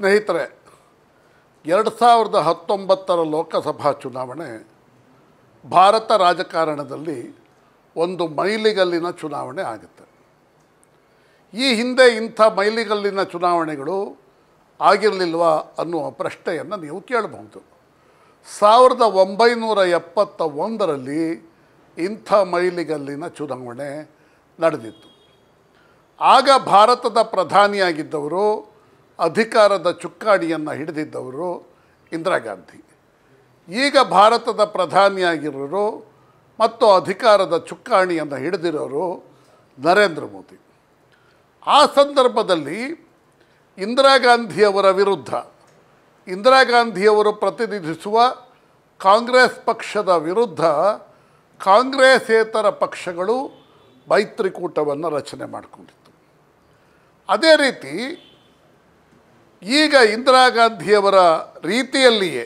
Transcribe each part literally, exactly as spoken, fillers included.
ಸ್ನೇಹಿತರೆ, ಎರಡು ಸಾವಿರದ ಹತ್ತೊಂಬತ್ತರ ಲೋಕಸಭಾ ಚುನಾವಣೆ ಭಾರತ ರಾಜಕಾರಣದಲ್ಲಿ ಒಂದು ಮೈಲಿಗಲ್ಲಿನ ಚುನಾವಣೆ ಆಗುತ್ತೆ. ಈ ಹಿಂದೆ ಇಂಥ ಮೈಲಿಗಲ್ಲಿನ ಚುನಾವಣೆಗಳು ಆಗಿರಲಿಲ್ವಾ ಅನ್ನುವ ಪ್ರಶ್ನೆಯನ್ನು ನೀವು ಕೇಳಬಹುದು. ಸಾವಿರದ ಒಂಬೈನೂರ ಎಪ್ಪತ್ತ ಒಂದರಲ್ಲಿ ಇಂಥ ಮೈಲಿಗಲ್ಲಿನ ಚುನಾವಣೆ ನಡೆದಿತ್ತು. ಆಗ ಭಾರತದ ಪ್ರಧಾನಿಯಾಗಿದ್ದವರು, ಅಧಿಕಾರದ ಚುಕ್ಕಾಣಿಯನ್ನು ಹಿಡಿದಿದ್ದವರು ಇಂದಿರಾ ಗಾಂಧಿ. ಈಗ ಭಾರತದ ಪ್ರಧಾನಿಯಾಗಿರೋರು ಮತ್ತು ಅಧಿಕಾರದ ಚುಕ್ಕಾಣಿಯನ್ನು ಹಿಡಿದಿರೋರು ನರೇಂದ್ರ ಮೋದಿ. ಆ ಸಂದರ್ಭದಲ್ಲಿ ಇಂದಿರಾ ಗಾಂಧಿಯವರ ವಿರುದ್ಧ, ಇಂದಿರಾ ಗಾಂಧಿಯವರು ಪ್ರತಿನಿಧಿಸುವ ಕಾಂಗ್ರೆಸ್ ಪಕ್ಷದ ವಿರುದ್ಧ ಕಾಂಗ್ರೆಸ್ಸೇತರ ಪಕ್ಷಗಳು ಮೈತ್ರಿಕೂಟವನ್ನು ರಚನೆ ಮಾಡಿಕೊಂಡಿತ್ತು. ಅದೇ ರೀತಿ ಈಗ ಇಂದಿರಾ ಗಾಂಧಿಯವರ ರೀತಿಯಲ್ಲಿಯೇ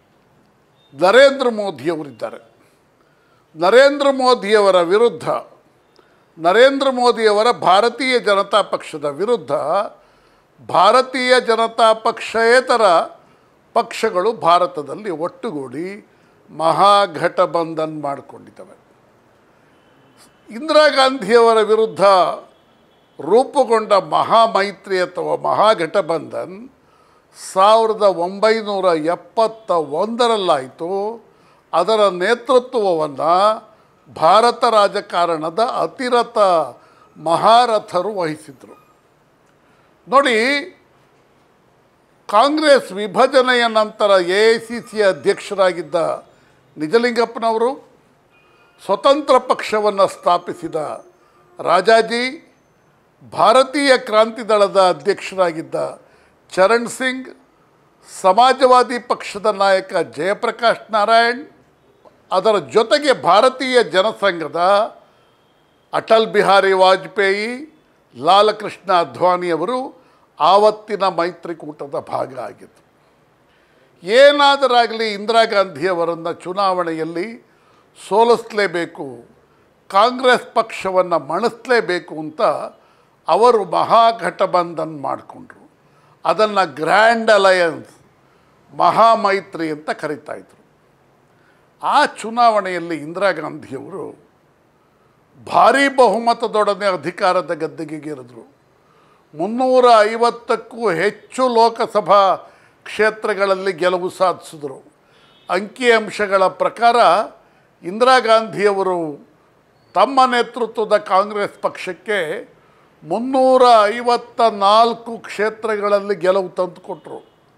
ನರೇಂದ್ರ ಮೋದಿಯವರಿದ್ದಾರೆ. ನರೇಂದ್ರ ಮೋದಿಯವರ ವಿರುದ್ಧ, ನರೇಂದ್ರ ಮೋದಿಯವರ ಭಾರತೀಯ ಜನತಾ ಪಕ್ಷದ ವಿರುದ್ಧ ಭಾರತೀಯ ಜನತಾ ಪಕ್ಷೇತರ ಪಕ್ಷಗಳು ಭಾರತದಲ್ಲಿ ಒಟ್ಟುಗೂಡಿ ಮಹಾಘಟಬಂಧನ್ ಮಾಡಿಕೊಂಡಿದ್ದಾವೆ. ಇಂದಿರಾ ಗಾಂಧಿಯವರ ವಿರುದ್ಧ ರೂಪುಗೊಂಡ ಮಹಾಮೈತ್ರಿ ಅಥವಾ ಮಹಾಘಟಬಂಧನ್ ಸಾವಿರದ ಒಂಬೈನೂರ ಎಪ್ಪತ್ತ ಒಂದರಲ್ಲಾಯಿತು. ಅದರ ನೇತೃತ್ವವನ್ನು ಭಾರತ ರಾಜಕಾರಣದ ಅತಿರಥ ಮಹಾರಥರು ವಹಿಸಿದರು. ನೋಡಿ, ಕಾಂಗ್ರೆಸ್ ವಿಭಜನೆಯ ನಂತರ ಎ ಐ ಸಿ ಸಿ ಅಧ್ಯಕ್ಷರಾಗಿದ್ದ ನಿಜಲಿಂಗಪ್ಪನವರು, ಸ್ವತಂತ್ರ ಪಕ್ಷವನ್ನು ಸ್ಥಾಪಿಸಿದ ರಾಜಾಜಿ, ಭಾರತೀಯ ಕ್ರಾಂತಿ ದಳದ ಅಧ್ಯಕ್ಷರಾಗಿದ್ದ ಚರಣ್ ಸಿಂಗ್, ಸಮಾಜವಾದಿ ಪಕ್ಷದ ನಾಯಕ ಜಯಪ್ರಕಾಶ್ ನಾರಾಯಣ್, ಅದರ ಜೊತೆಗೆ ಭಾರತೀಯ ಜನಸಂಘದ ಅಟಲ್ ಬಿಹಾರಿ ವಾಜಪೇಯಿ, ಲಾಲಕೃಷ್ಣ ಅದ್ವಾನಿಯವರು ಆವತ್ತಿನ ಮೈತ್ರಿಕೂಟದ ಭಾಗ ಆಗಿದ್ದರು. ಏನಾದರಾಗಲಿ ಇಂದಿರಾ ಗಾಂಧಿಯವರನ್ನು ಚುನಾವಣೆಯಲ್ಲಿ ಸೋಲಿಸಲೇಬೇಕು, ಕಾಂಗ್ರೆಸ್ ಪಕ್ಷವನ್ನು ಮಣಿಸಲೇಬೇಕು ಅಂತ ಅವರು ಮಹಾಘಟಬಂಧನ್ ಮಾಡಿಕೊಂಡ್ರು. ಅದನ್ನು ಗ್ರ್ಯಾಂಡ್ ಅಲಯನ್ಸ್, ಮಹಾಮೈತ್ರಿ ಅಂತ ಕರೀತಾಯಿದ್ರು. ಆ ಚುನಾವಣೆಯಲ್ಲಿ ಇಂದಿರಾ ಗಾಂಧಿಯವರು ಭಾರೀ ಬಹುಮತದೊಡನೆ ಅಧಿಕಾರದ ಗದ್ದುಗೆಗೇರಿದ್ರು. ಮುನ್ನೂರ ಐವತ್ತಕ್ಕೂ ಹೆಚ್ಚು ಲೋಕಸಭಾ ಕ್ಷೇತ್ರಗಳಲ್ಲಿ ಗೆಲುವು ಸಾಧಿಸಿದರು. ಅಂಕಿಅಂಶಗಳ ಪ್ರಕಾರ ಇಂದಿರಾ ಗಾಂಧಿಯವರು ತಮ್ಮ ನೇತೃತ್ವದ ಕಾಂಗ್ರೆಸ್ ಪಕ್ಷಕ್ಕೆ ಮುನ್ನೂರ ಐವತ್ತ ನಾಲ್ಕು ಕ್ಷೇತ್ರಗಳಲ್ಲಿ ಗೆಲುವು ತಂದುಕೊಟ್ರು.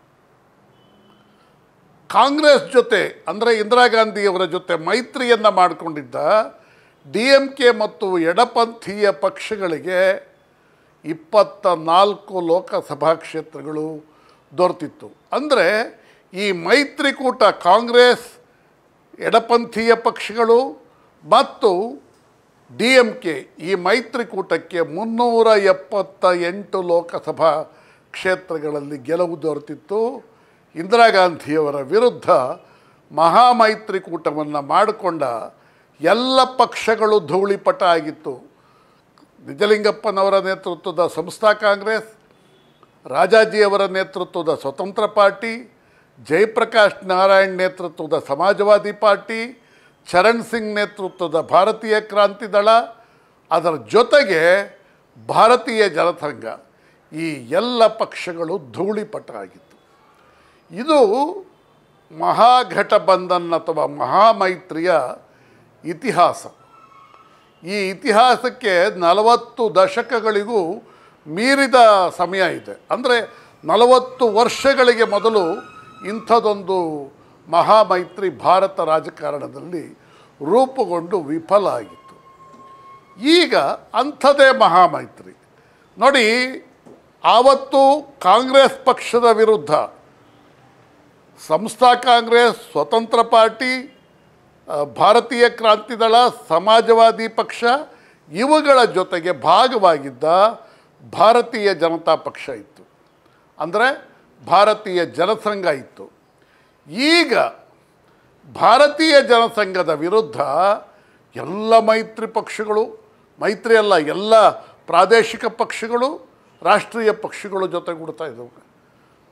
ಕಾಂಗ್ರೆಸ್ ಜೊತೆ, ಅಂದರೆ ಇಂದಿರಾ ಗಾಂಧಿಯವರ ಜೊತೆ ಮೈತ್ರಿಯನ್ನು ಮಾಡಿಕೊಂಡಿದ್ದ ಡಿ ಎಂ ಕೆ ಮತ್ತು ಎಡಪಂಥೀಯ ಪಕ್ಷಗಳಿಗೆ ಇಪ್ಪತ್ತ ನಾಲ್ಕು ಲೋಕಸಭಾ ಕ್ಷೇತ್ರಗಳು ದೊರೆತಿತ್ತು. ಅಂದರೆ ಈ ಮೈತ್ರಿಕೂಟ ಕಾಂಗ್ರೆಸ್, ಎಡಪಂಥೀಯ ಪಕ್ಷಗಳು ಮತ್ತು ಡಿ ಎಂ ಕೆ, ಈ ಮೈತ್ರಿಕೂಟಕ್ಕೆ ಮುನ್ನೂರ ಎಪ್ಪತ್ತ ಎಂಟು ಲೋಕಸಭಾ ಕ್ಷೇತ್ರಗಳಲ್ಲಿ ಗೆಲುವು ದೊರೆತಿತ್ತು. ಇಂದಿರಾ ಗಾಂಧಿಯವರ ವಿರುದ್ಧ ಮಹಾಮೈತ್ರಿಕೂಟವನ್ನು ಮಾಡಿಕೊಂಡ ಎಲ್ಲ ಪಕ್ಷಗಳು ಧೂಳಿಪಟ ಆಗಿತ್ತು. ನಿಜಲಿಂಗಪ್ಪನವರ ನೇತೃತ್ವದ ಸಂಸ್ಥಾ ಕಾಂಗ್ರೆಸ್, ರಾಜಾಜಿಯವರ ನೇತೃತ್ವದ ಸ್ವತಂತ್ರ ಪಾರ್ಟಿ, ಜಯಪ್ರಕಾಶ್ ನಾರಾಯಣ್ ನೇತೃತ್ವದ ಸಮಾಜವಾದಿ ಪಾರ್ಟಿ, ಚರಣ್ ಸಿಂಗ್ ನೇತೃತ್ವದ ಭಾರತೀಯ ಕ್ರಾಂತಿ ದಳ, ಅದರ ಜೊತೆಗೆ ಭಾರತೀಯ ಜನಸಂಘ, ಈ ಎಲ್ಲ ಪಕ್ಷಗಳು ಧೂಳಿಪಟ ಆಗಿತ್ತು. ಇದು ಮಹಾಘಟಬಂಧನ್ ಅಥವಾ ಮಹಾಮೈತ್ರಿಯ ಇತಿಹಾಸ. ಈ ಇತಿಹಾಸಕ್ಕೆ ನಲವತ್ತು ದಶಕಗಳಿಗೂ ಮೀರಿದ ಸಮಯ ಇದೆ. ಅಂದರೆ ನಲವತ್ತು ವರ್ಷಗಳಿಗೆ ಮೊದಲು ಇಂಥದ್ದೊಂದು ಮಹಾಮೈತ್ರಿ ಭಾರತ ರಾಜಕಾರಣದಲ್ಲಿ ರೂಪುಗೊಂಡು ವಿಫಲ ಆಗಿತ್ತು. ಈಗ ಅಂಥದ್ದೇ ಮಹಾಮೈತ್ರಿ. ನೋಡಿ, ಆವತ್ತು ಕಾಂಗ್ರೆಸ್ ಪಕ್ಷದ ವಿರುದ್ಧ ಸಂಸ್ಥಾ ಕಾಂಗ್ರೆಸ್, ಸ್ವತಂತ್ರ ಪಾರ್ಟಿ, ಭಾರತೀಯ ಕ್ರಾಂತಿ ದಳ, ಸಮಾಜವಾದಿ ಪಕ್ಷ ಇವುಗಳ ಜೊತೆಗೆ ಭಾಗವಾಗಿದ್ದ ಭಾರತೀಯ ಜನತಾ ಪಕ್ಷ ಇತ್ತು, ಅಂದರೆ ಭಾರತೀಯ ಜನಸಂಘ ಇತ್ತು. ಈಗ ಭಾರತೀಯ ಜನಸಂಘದ ವಿರುದ್ಧ ಎಲ್ಲ ಮೈತ್ರಿ ಪಕ್ಷಗಳು, ಮೈತ್ರಿ ಅಲ್ಲ, ಎಲ್ಲ ಪ್ರಾದೇಶಿಕ ಪಕ್ಷಗಳು, ರಾಷ್ಟ್ರೀಯ ಪಕ್ಷಗಳು ಜೊತೆಗೂಡ್ತಾ ಇದ್ದವು.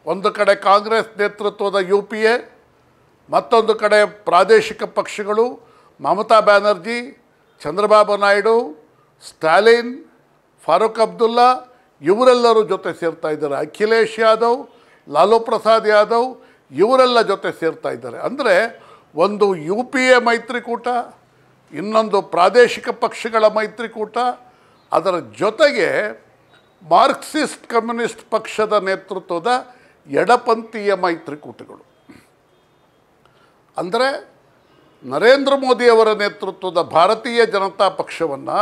ಒಂದು ಕಡೆ ಕಾಂಗ್ರೆಸ್ ನೇತೃತ್ವದ ಯು ಪಿ ಎ, ಮತ್ತೊಂದು ಕಡೆ ಪ್ರಾದೇಶಿಕ ಪಕ್ಷಗಳು ಮಮತಾ ಬ್ಯಾನರ್ಜಿ, ಚಂದ್ರಬಾಬು ನಾಯ್ಡು, ಸ್ಟಾಲಿನ್, ಫಾರೂಕ್ ಅಬ್ದುಲ್ಲಾ ಇವರೆಲ್ಲರೂ ಜೊತೆ ಸೇರ್ತಾ ಇದ್ದಾರೆ. ಅಖಿಲೇಶ್ ಯಾದವ್, ಲಾಲೂ ಪ್ರಸಾದ್ ಯಾದವ್ ಇವರೆಲ್ಲ ಜೊತೆ ಸೇರ್ತಾ ಇದ್ದಾರೆ. ಅಂದರೆ ಒಂದು ಯು ಪಿ ಎ ಮೈತ್ರಿಕೂಟ, ಇನ್ನೊಂದು ಪ್ರಾದೇಶಿಕ ಪಕ್ಷಗಳ ಮೈತ್ರಿಕೂಟ, ಅದರ ಜೊತೆಗೆ ಮಾರ್ಕ್ಸಿಸ್ಟ್ ಕಮ್ಯುನಿಸ್ಟ್ ಪಕ್ಷದ ನೇತೃತ್ವದ ಎಡಪಂಥೀಯ ಮೈತ್ರಿಕೂಟಗಳು. ಅಂದರೆ ನರೇಂದ್ರ ಮೋದಿಯವರ ನೇತೃತ್ವದ ಭಾರತೀಯ ಜನತಾ ಪಕ್ಷವನ್ನು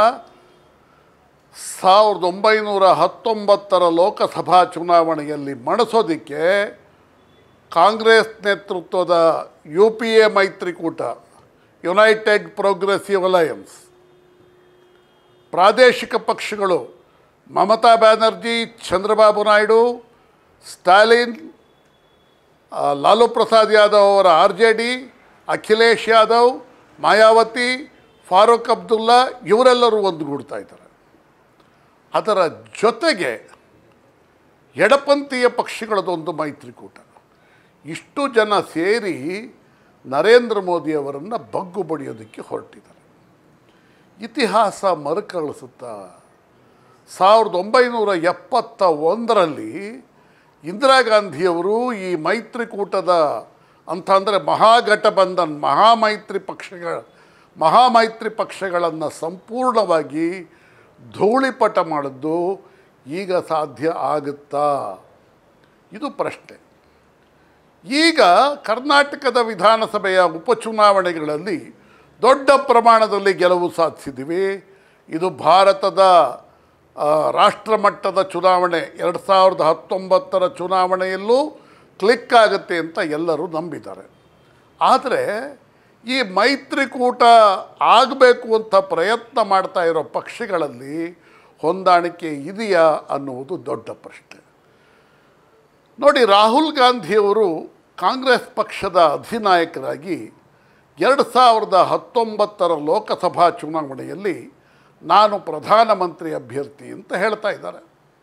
ಸಾವಿರದ ಒಂಬೈನೂರ ಹತ್ತೊಂಬತ್ತರ ಲೋಕಸಭಾ ಚುನಾವಣೆಯಲ್ಲಿ ಮಣಿಸೋದಕ್ಕೆ ಕಾಂಗ್ರೆಸ್ ನೇತೃತ್ವದ ಯು ಪಿ ಎ ಮೈತ್ರಿಕೂಟ, ಯುನೈಟೆಡ್ ಪ್ರೋಗ್ರೆಸಿವ್ ಅಲಯನ್ಸ್, ಪ್ರಾದೇಶಿಕ ಪಕ್ಷಗಳು ಮಮತಾ ಬ್ಯಾನರ್ಜಿ, ಚಂದ್ರಬಾಬು ನಾಯ್ಡು, ಸ್ಟಾಲಿನ್, ಲಾಲೂ ಪ್ರಸಾದ್ ಯಾದವ್ ಅವರ R J D, Akhilesh Yadav, Mayawati, Farooq Abdullah ಇವರೆಲ್ಲರೂ ಒಂದುಗೂಡ್ತಾ ಇದ್ದಾರೆ. ಅದರ ಜೊತೆಗೆ ಎಡಪಂಥೀಯ ಪಕ್ಷಗಳದೊಂದು ಮೈತ್ರಿಕೂಟ. ಇಷ್ಟು ಜನ ಸೇರಿ ನರೇಂದ್ರ ಮೋದಿಯವರನ್ನು ಬಗ್ಗು ಬಡಿಯೋದಕ್ಕೆ ಹೊರಟಿದ್ದಾರೆ. ಇತಿಹಾಸ ಮರುಕಳಿಸುತ್ತಾ ಸಾವಿರದ ಒಂಬೈನೂರ ಎಪ್ಪತ್ತ ಒಂದರಲ್ಲಿ ಇಂದಿರಾ ಗಾಂಧಿಯವರು ಈ ಮೈತ್ರಿಕೂಟದ ಅಂತ ಅಂದರೆ ಮಹಾಘಟಬಂಧನ್ ಮಹಾಮೈತ್ರಿ ಪಕ್ಷಗಳ ಮಹಾಮೈತ್ರಿ ಪಕ್ಷಗಳನ್ನು ಸಂಪೂರ್ಣವಾಗಿ ಧೂಳಿಪಟ ಮಾಡಿದ್ದು ಈಗ ಸಾಧ್ಯ ಆಗುತ್ತಾ? ಇದು ಪ್ರಶ್ನೆ. ಈಗ ಕರ್ನಾಟಕದ ವಿಧಾನಸಭೆಯ ಉಪಚುನಾವಣೆಗಳಲ್ಲಿ ದೊಡ್ಡ ಪ್ರಮಾಣದಲ್ಲಿ ಗೆಲುವು ಸಾಧಿಸಿದ್ದೀವಿ. ಇದು ಭಾರತದ ರಾಷ್ಟ್ರಮಟ್ಟದ ಚುನಾವಣೆ, ಎರಡು ಸಾವಿರದ ಹತ್ತೊಂಬತ್ತರ ಚುನಾವಣೆಯಲ್ಲೂ ಕ್ಲಿಕ್ ಆಗುತ್ತೆ ಅಂತ ಎಲ್ಲರೂ ನಂಬಿದ್ದಾರೆ. ಆದರೆ ಈ ಮೈತ್ರಿಕೂಟ ಆಗಬೇಕು ಅಂತ ಪ್ರಯತ್ನ ಮಾಡ್ತಾ ಇರೋ ಪಕ್ಷಗಳಲ್ಲಿ ಹೊಂದಾಣಿಕೆ ಇದೆಯಾ ಅನ್ನುವುದು ದೊಡ್ಡ ಪ್ರಶ್ನೆ. ನೋಡಿ, ರಾಹುಲ್ ಗಾಂಧಿಯವರು ಕಾಂಗ್ರೆಸ್ ಪಕ್ಷದ ಅಧಿನಾಯಕರಾಗಿ ಎರಡು ಸಾವಿರದ ಹತ್ತೊಂಬತ್ತರ ಲೋಕಸಭಾ ಚುನಾವಣೆಯಲ್ಲಿ ನಾನು ಪ್ರಧಾನಮಂತ್ರಿ ಅಭ್ಯರ್ಥಿ ಅಂತ ಹೇಳ್ತಾ ಇದ್ದಾರೆ.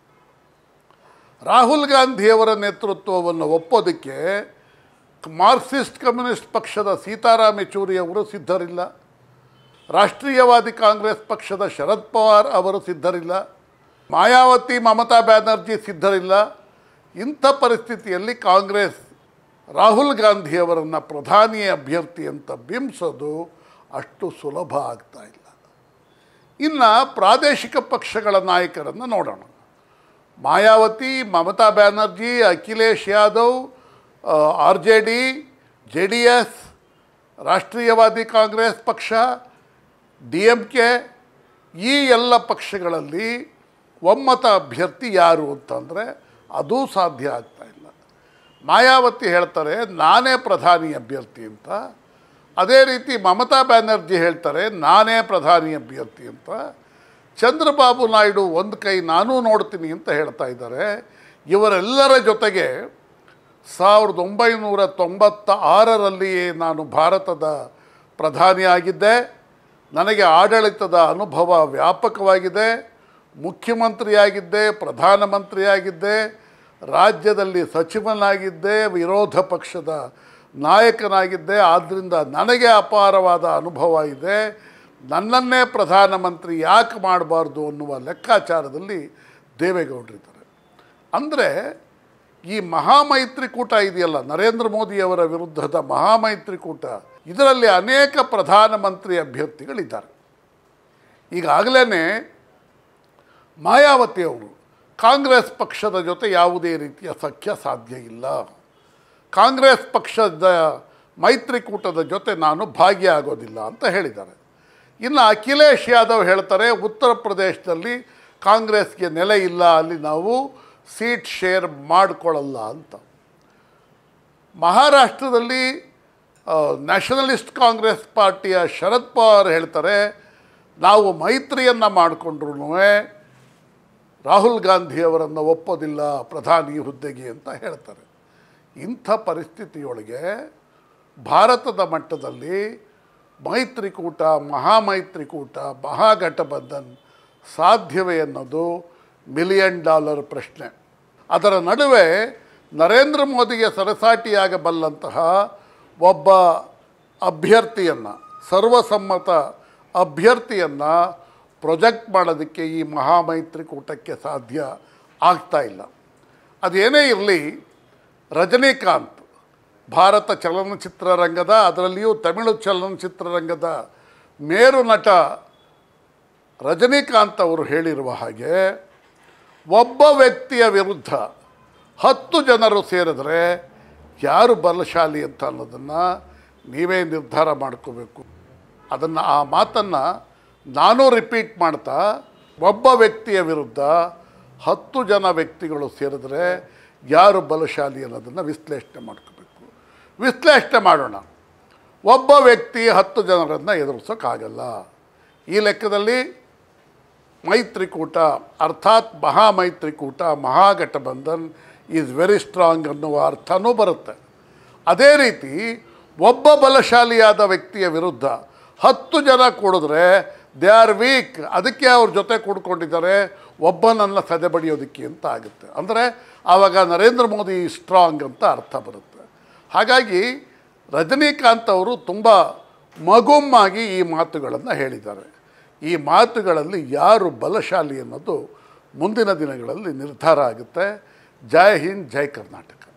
ರಾಹುಲ್ ಗಾಂಧಿಯವರ ನೇತೃತ್ವವನ್ನು ಒಪ್ಪೋದಕ್ಕೆ ಮಾರ್ಕ್ಸಿಸ್ಟ್ ಕಮ್ಯುನಿಸ್ಟ್ ಪಕ್ಷದ ಸೀತಾರಾಮ್ ಯೆಚೂರಿ ಅವರು ಸಿದ್ಧರಿಲ್ಲ, ರಾಷ್ಟ್ರೀಯವಾದಿ ಕಾಂಗ್ರೆಸ್ ಪಕ್ಷದ ಶರದ್ ಪವಾರ್ ಅವರು ಸಿದ್ಧರಿಲ್ಲ, ಮಾಯಾವತಿ ಮಮತಾ ಬ್ಯಾನರ್ಜಿ ಸಿದ್ಧರಿಲ್ಲ. ಇಂಥ ಪರಿಸ್ಥಿತಿಯಲ್ಲಿ ಕಾಂಗ್ರೆಸ್ ರಾಹುಲ್ ಗಾಂಧಿಯವರನ್ನು ಪ್ರಧಾನಿ ಅಭ್ಯರ್ಥಿ ಅಂತ ಬಿಂಬಿಸೋದು ಅಷ್ಟು ಸುಲಭ ಆಗ್ತಾ ಇಲ್ಲ. ಇನ್ನು ಪ್ರಾದೇಶಿಕ ಪಕ್ಷಗಳ ನಾಯಕರನ್ನು ನೋಡೋಣ. Mayawati, Mamata Banerjee, Akhilesh Yadav, R J D, J D S, ರಾಷ್ಟ್ರೀಯವಾದಿ ಕಾಂಗ್ರೆಸ್ ಪಕ್ಷ, ಡಿ ಎಮ್ ಕೆ, ಈ ಎಲ್ಲ ಪಕ್ಷಗಳಲ್ಲಿ ಒಮ್ಮತ ಅಭ್ಯರ್ಥಿ ಯಾರು ಅಂತಂದರೆ ಅದೂ ಸಾಧ್ಯ ಆಗ್ತಾ ಇಲ್ಲ. ಮಾಯಾವತಿ ಹೇಳ್ತಾರೆ ನಾನೇ ಪ್ರಧಾನಿ ಅಭ್ಯರ್ಥಿ ಅಂತ, ಅದೇ ರೀತಿ ಮಮತಾ ಬ್ಯಾನರ್ಜಿ ಹೇಳ್ತಾರೆ ನಾನೇ ಪ್ರಧಾನಿ ಅಭ್ಯರ್ಥಿ ಅಂತ, ಚಂದ್ರಬಾಬು ನಾಯ್ಡು ಒಂದು ಕೈ ನಾನೂ ನೋಡ್ತೀನಿ ಅಂತ ಹೇಳ್ತಾ ಇದ್ದಾರೆ. ಇವರೆಲ್ಲರ ಜೊತೆಗೆ ಸಾವಿರದ ಒಂಬೈನೂರ ತೊಂಬತ್ತ ಆರರಲ್ಲಿಯೇ ನಾನು ಭಾರತದ ಪ್ರಧಾನಿಯಾಗಿದ್ದೆ, ನನಗೆ ಆಡಳಿತದ ಅನುಭವ ವ್ಯಾಪಕವಾಗಿದೆ, ಮುಖ್ಯಮಂತ್ರಿಯಾಗಿದ್ದೆ, ಪ್ರಧಾನಮಂತ್ರಿಯಾಗಿದ್ದೆ, ರಾಜ್ಯದಲ್ಲಿ ಸಚಿವನಾಗಿದ್ದೆ, ವಿರೋಧ ಪಕ್ಷದ ನಾಯಕನಾಗಿದ್ದೆ. ಆದ್ದರಿಂದ ನನಗೆ ಅಪಾರವಾದ ಅನುಭವ ಇದೆ, ನನ್ನನ್ನೇ ಪ್ರಧಾನಮಂತ್ರಿ ಯಾಕೆ ಮಾಡಬಾರ್ದು ಅನ್ನುವ ಲೆಕ್ಕಾಚಾರದಲ್ಲಿ ದೇವೇಗೌಡರಿದ್ದಾರೆ. ಅಂದರೆ ಈ ಮಹಾಮೈತ್ರಿಕೂಟ ಇದೆಯಲ್ಲ, ನರೇಂದ್ರ ಮೋದಿಯವರ ವಿರುದ್ಧದ ಮಹಾಮೈತ್ರಿಕೂಟ, ಇದರಲ್ಲಿ ಅನೇಕ ಪ್ರಧಾನಮಂತ್ರಿ ಅಭ್ಯರ್ಥಿಗಳಿದ್ದಾರೆ. ಈಗಾಗಲೇ ಮಾಯಾವತಿಯವರು ಕಾಂಗ್ರೆಸ್ ಪಕ್ಷದ ಜೊತೆ ಯಾವುದೇ ರೀತಿಯ ಸಖ್ಯ ಸಾಧ್ಯ ಇಲ್ಲ, ಕಾಂಗ್ರೆಸ್ ಪಕ್ಷದ ಮೈತ್ರಿಕೂಟದ ಜೊತೆ ನಾನು ಭಾಗಿಯಾಗೋದಿಲ್ಲ ಅಂತ ಹೇಳಿದ್ದಾರೆ. ಇನ್ನು ಅಖಿಲೇಶ್ ಯಾದವ್ ಹೇಳ್ತಾರೆ ಉತ್ತರ ಪ್ರದೇಶದಲ್ಲಿ ಕಾಂಗ್ರೆಸ್ಗೆ ನೆಲೆ ಇಲ್ಲ, ಅಲ್ಲಿ ನಾವು ಸೀಟ್ ಶೇರ್ ಮಾಡಿಕೊಳ್ಳಲ್ಲ ಅಂತ. ಮಹಾರಾಷ್ಟ್ರದಲ್ಲಿ ನ್ಯಾಷನಲಿಸ್ಟ್ ಕಾಂಗ್ರೆಸ್ ಪಾರ್ಟಿಯ ಶರದ್ ಪವಾರ್ ಹೇಳ್ತಾರೆ ನಾವು ಮೈತ್ರಿಯನ್ನು ಮಾಡಿಕೊಂಡ್ರೂ ರಾಹುಲ್ ಗಾಂಧಿಯವರನ್ನು ಒಪ್ಪೋದಿಲ್ಲ ಪ್ರಧಾನಿ ಹುದ್ದೆಗೆ ಅಂತ ಹೇಳ್ತಾರೆ. ಇಂಥ ಪರಿಸ್ಥಿತಿಯೊಳಗೆ ಭಾರತದ ಮಟ್ಟದಲ್ಲಿ ಮೈತ್ರಿಕೂಟ, ಮಹಾಮೈತ್ರಿಕೂಟ, ಮಹಾಘಟಬಂಧನ್ ಸಾಧ್ಯವೇ ಅನ್ನೋದು ಮಿಲಿಯನ್ ಡಾಲರ್ ಪ್ರಶ್ನೆ. ಅದರ ನಡುವೆ ನರೇಂದ್ರ ಮೋದಿಗೆ ಸರಸಾಟಿಯಾಗಬಲ್ಲಂತಹ ಒಬ್ಬ ಅಭ್ಯರ್ಥಿಯನ್ನು, ಸರ್ವಸಮ್ಮತ ಅಭ್ಯರ್ಥಿಯನ್ನು ಪ್ರೊಜೆಕ್ಟ್ ಮಾಡೋದಕ್ಕೆ ಈ ಮಹಾಮೈತ್ರಿಕೂಟಕ್ಕೆ ಸಾಧ್ಯ ಆಗ್ತಾ ಇಲ್ಲ. ಅದೇನೇ ಇರಲಿ, ರಜನಿಕಾಂತ್ ಭಾರತ ಚಲನಚಿತ್ರರಂಗದ, ಅದರಲ್ಲಿಯೂ ತಮಿಳು ಚಲನಚಿತ್ರರಂಗದ ಮೇರು ನಟ ರಜನಿಕಾಂತ್ ಅವರು ಹೇಳಿರುವ ಹಾಗೆ, ಒಬ್ಬ ವ್ಯಕ್ತಿಯ ವಿರುದ್ಧ ಹತ್ತು ಜನರು ಸೇರಿದ್ರೆ ಯಾರು ಬಲಶಾಲಿ ಅಂತ ಅನ್ನೋದನ್ನು ನೀವೇ ನಿರ್ಧಾರ ಮಾಡ್ಕೋಬೇಕು. ಅದನ್ನು ಆ ಮಾತನ್ನು ನಾನು ರಿಪೀಟ್ ಮಾಡ್ತಾ, ಒಬ್ಬ ವ್ಯಕ್ತಿಯ ವಿರುದ್ಧ ಹತ್ತು ಜನ ವ್ಯಕ್ತಿಗಳು ಸೇರಿದ್ರೆ ಯಾರು ಬಲಶಾಲಿ ಅನ್ನೋದನ್ನು ವಿಶ್ಲೇಷಣೆ ಮಾಡ್ಕೋಬೇಕು. ವಿಶ್ಲೇಷಣೆ ಮಾಡೋಣ. ಒಬ್ಬ ವ್ಯಕ್ತಿ ಹತ್ತು ಜನರನ್ನು ಎದುರಿಸೋಕ್ಕಾಗಲ್ಲ. ಈ ಲೆಕ್ಕದಲ್ಲಿ ಮೈತ್ರಿಕೂಟ ಅರ್ಥಾತ್ ಮಹಾಮೈತ್ರಿಕೂಟ, ಮಹಾಗಠಬಂಧನ್ ಈಸ್ ವೆರಿ ಸ್ಟ್ರಾಂಗ್ ಅನ್ನುವ ಅರ್ಥನೂ ಬರುತ್ತೆ. ಅದೇ ರೀತಿ ಒಬ್ಬ ಬಲಶಾಲಿಯಾದ ವ್ಯಕ್ತಿಯ ವಿರುದ್ಧ ಹತ್ತು ಜನ ಕೂಡಿದ್ರೆ ದೇ ಆರ್ ವೀಕ್, ಅದಕ್ಕೆ ಅವ್ರ ಜೊತೆ ಕೂಡ್ಕೊಂಡಿದ್ದಾರೆ ಒಬ್ಬನನ್ನು ಸದೆಬಡಿಯೋದಕ್ಕೆ ಅಂತ ಆಗುತ್ತೆ. ಅಂದರೆ ಆವಾಗ ನರೇಂದ್ರ ಮೋದಿ ಸ್ಟ್ರಾಂಗ್ ಅಂತ ಅರ್ಥ ಬರುತ್ತೆ. ಹಾಗಾಗಿ ರಜನಿಕಾಂತ್ ಅವರು ತುಂಬ ಮಗುಮ್ಮಾಗಿ ಈ ಮಾತುಗಳನ್ನು ಹೇಳಿದ್ದಾರೆ. ಈ ಮಾತುಗಳಲ್ಲಿ ಯಾರು ಬಲಶಾಲಿ ಅನ್ನೋದು ಮುಂದಿನ ದಿನಗಳಲ್ಲಿ ನಿರ್ಧಾರ ಆಗುತ್ತೆ. ಜೈ ಹಿಂದ್, ಜೈ ಕರ್ನಾಟಕ.